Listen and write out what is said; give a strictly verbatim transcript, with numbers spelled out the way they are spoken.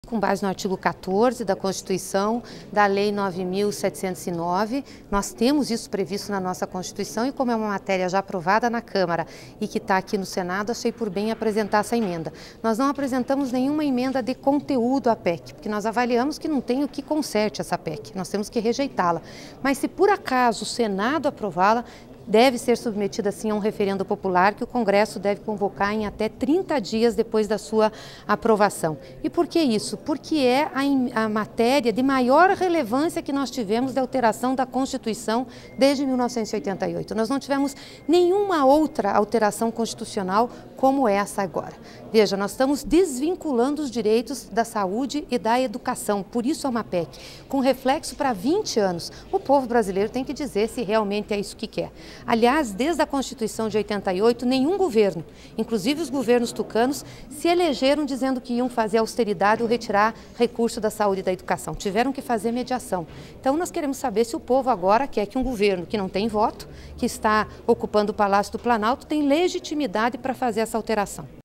Com base no artigo quatorze da Constituição, da Lei nove mil setecentos e nove, nós temos isso previsto na nossa Constituição e como é uma matéria já aprovada na Câmara e que está aqui no Senado, achei por bem apresentar essa emenda. Nós não apresentamos nenhuma emenda de conteúdo à P E C, porque nós avaliamos que não tem o que conserte essa P E C, nós temos que rejeitá-la. Mas se por acaso o Senado aprová-la, deve ser submetida assim a um referendo popular que o Congresso deve convocar em até trinta dias depois da sua aprovação. E por que isso? Porque é a, a matéria de maior relevância que nós tivemos de alteração da Constituição desde mil novecentos e oitenta e oito. Nós não tivemos nenhuma outra alteração constitucional como essa agora. Veja, nós estamos desvinculando os direitos da saúde e da educação, por isso é uma P E C, com reflexo para vinte anos. O povo brasileiro tem que dizer se realmente é isso que quer. Aliás, desde a Constituição de oitenta e oito, nenhum governo, inclusive os governos tucanos, se elegeram dizendo que iam fazer austeridade ou retirar recurso da saúde e da educação. Tiveram que fazer mediação. Então nós queremos saber se o povo agora quer que um governo que não tem voto, que está ocupando o Palácio do Planalto, tem legitimidade para fazer essa alteração.